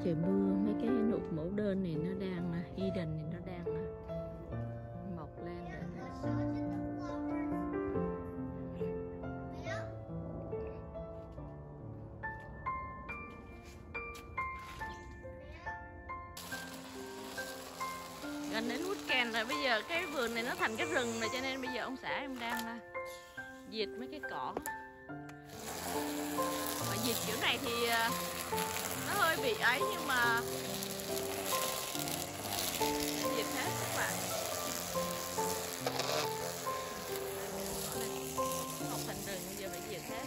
trời mưa, mấy cái nụ mẫu đơn này nó đang hidden này nó đang mọc lên rồi. Gần đến weekend rồi, bây giờ cái vườn này nó thành cái rừng rồi, cho nên bây giờ ông xã em đang diệt mấy cái cỏ. Mà diệt kiểu này thì nó hơi bị ấy, nhưng mà diệt hết các bạn. Mọc thành rừng bây giờ phải diệt hết.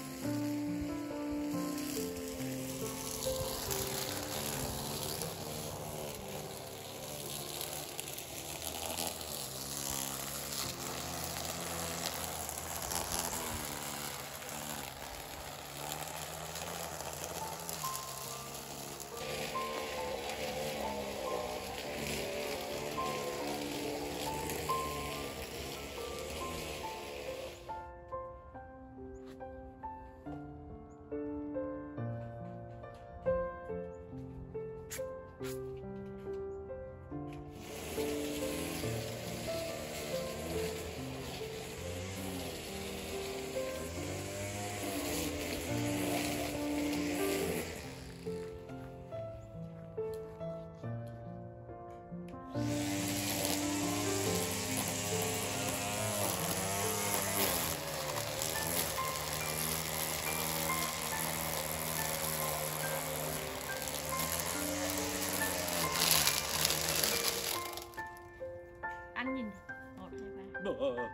Anh nhìn 1, 2, 3.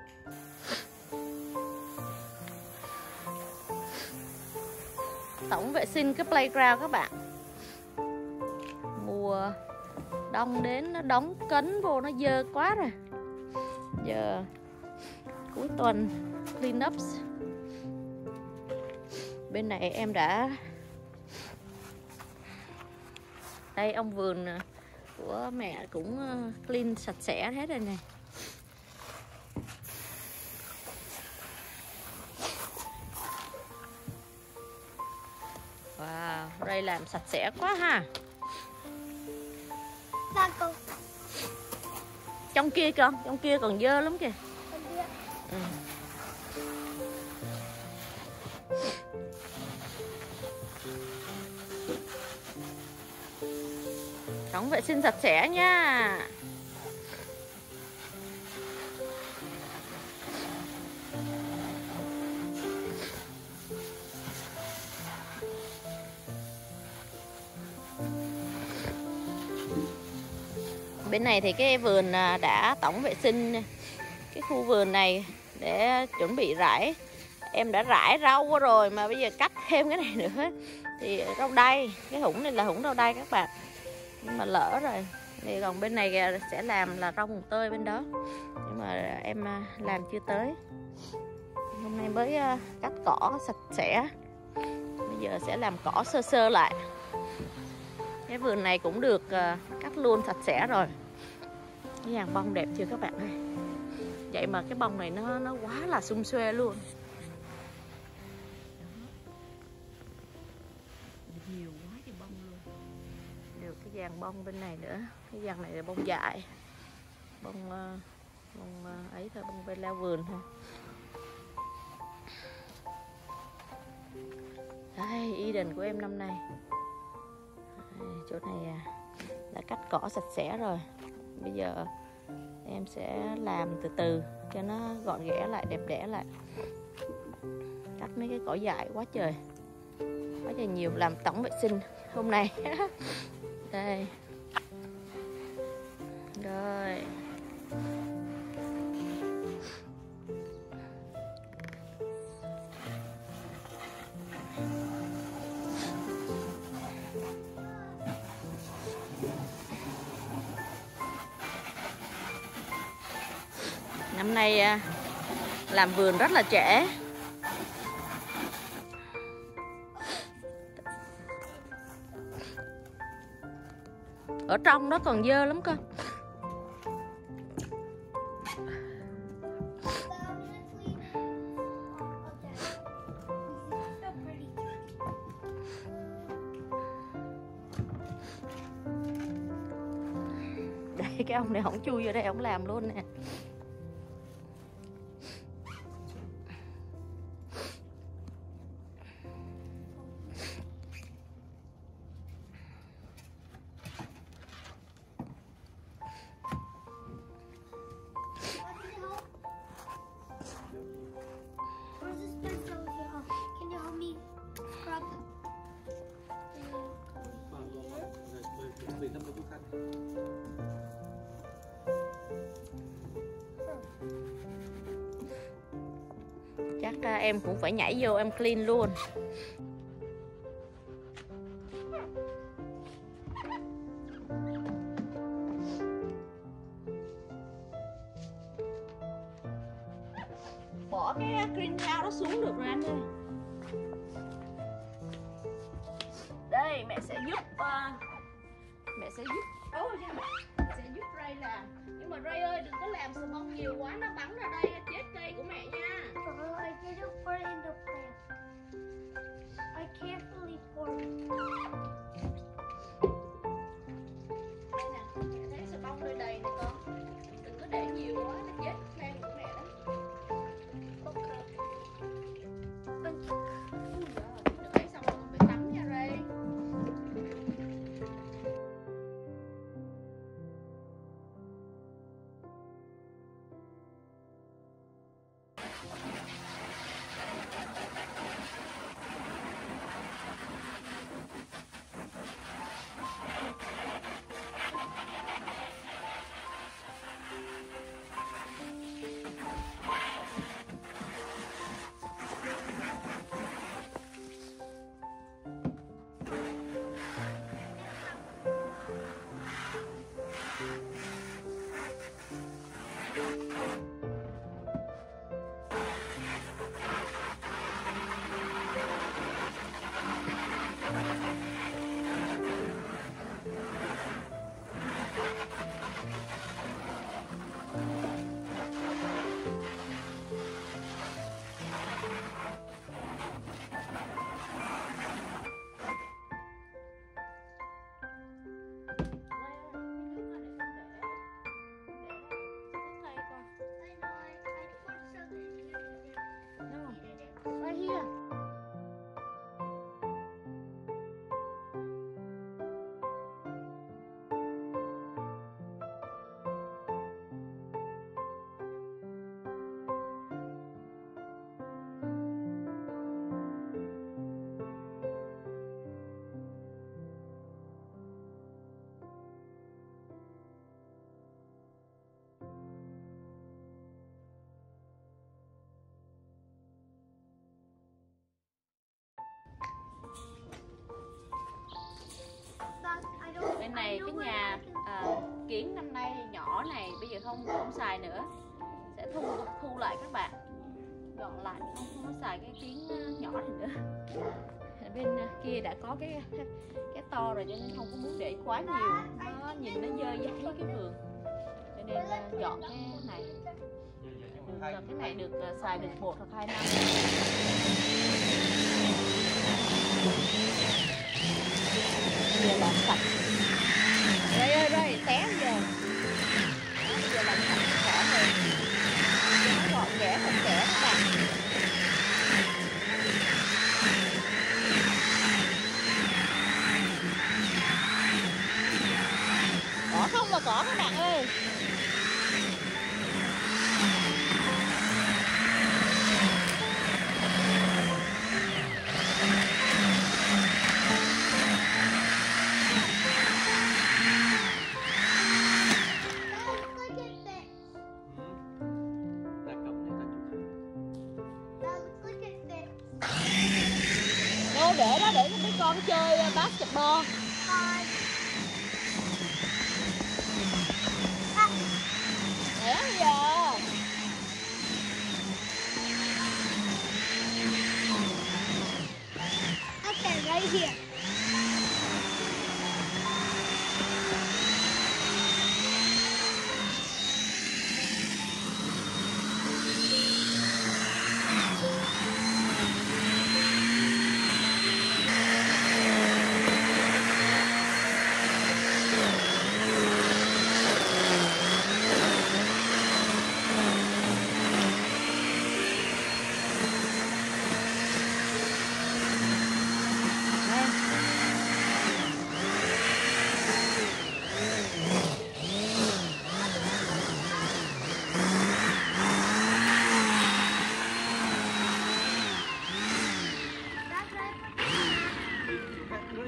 Tổng vệ sinh cái playground các bạn. Mùa đông đến nó đóng cấn vô nó dơ quá rồi. Giờ cuối tuần clean up. Bên này em đã đây, ông vườn của mẹ cũng clean sạch sẽ hết rồi này. Wow, đây làm sạch sẽ quá ha. Trong kia con, trong kia còn dơ lắm kìa. Ừ. Tổng vệ sinh sạch sẽ nha. Bên này thì cái vườn đã tổng vệ sinh cái khu vườn này để chuẩn bị rải. Em đã rải rau qua rồi mà bây giờ cắt thêm cái này nữa thì rau đay. Cái hũng này là hũng rau đay các bạn, nhưng mà lỡ rồi. Thì còn bên này sẽ làm là rau mùng tơi bên đó, nhưng mà em làm chưa tới. Hôm nay mới cắt cỏ sạch sẽ, bây giờ sẽ làm cỏ sơ sơ lại. Cái vườn này cũng được cắt luôn sạch sẽ rồi. Cái dàn bông đẹp chưa các bạn ơi. Vậy mà cái bông này nó quá là sum xuê luôn. Nhiều quá cái bông luôn. Được cái dàn bông bên này nữa. Cái dàn này là bông dại. Bông ấy thôi, bông bên leo vườn thôi. Đây, Eden của em năm nay. Đây, chỗ này đã cắt cỏ sạch sẽ rồi. Bây giờ em sẽ làm từ từ cho nó gọn ghẽ lại, đẹp đẽ lại. Cắt mấy cái cỏ dại quá trời nhiều, làm tổng vệ sinh hôm nay. Đây rồi. Năm nay làm vườn rất là trễ. Ở trong đó còn dơ lắm cơ. cái ông này ổng chui vô đây ổng làm luôn nè. Chắc em cũng phải nhảy vô em clean luôn. Bỏ cái clean out đó xuống được rồi anh ơi. Đây mẹ sẽ giúp mẹ sẽ giúp Ray làm. Nhưng mà Ray ơi đừng có làm xà bông nhiều quá, nó bắn ra đây chết cây của mẹ nha. I didn't put it in the plant. I carefully poured it. Đây nè, mẹ thấy xà bông hơi đầy nè con. Đừng có để nhiều quá, nó chết plant của mẹ đó. Để xong rồi phải tắm nha Ray. Right here. Bên này cái nhà kiến năm nay nhỏ này bây giờ không xài nữa, sẽ thu lại các bạn, dọn lại không có xài cái kiến nhỏ này nữa. Bên kia đã có cái to rồi cho nên không có muốn để quá nhiều, nó nhìn nó dơ dáy cái vườn, cho nên dọn cái này. Dọn cái này được xài được 1 hoặc 2 năm. Bây giờ làm sạch. Đây ơi, đây, té bây giờ. Đó, bây giờ làm sạch rõ rồi. Nó gọn ghẽ, sạch sẽ các bạn. Cỏ không mà cỏ các bạn ơi. Để đó để cho mấy con chơi basketball. Để bây giờ. Okay, right here.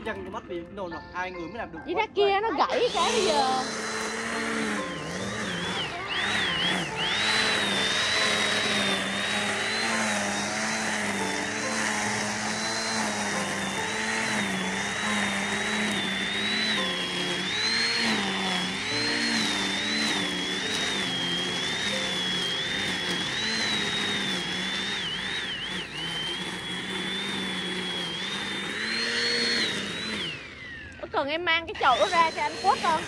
chân cho mắt vì nồi nọc hai người mới làm được. Với ra kia nó gãy cái bây giờ. Cần em mang cái chậu đó ra cho anh Quốc không?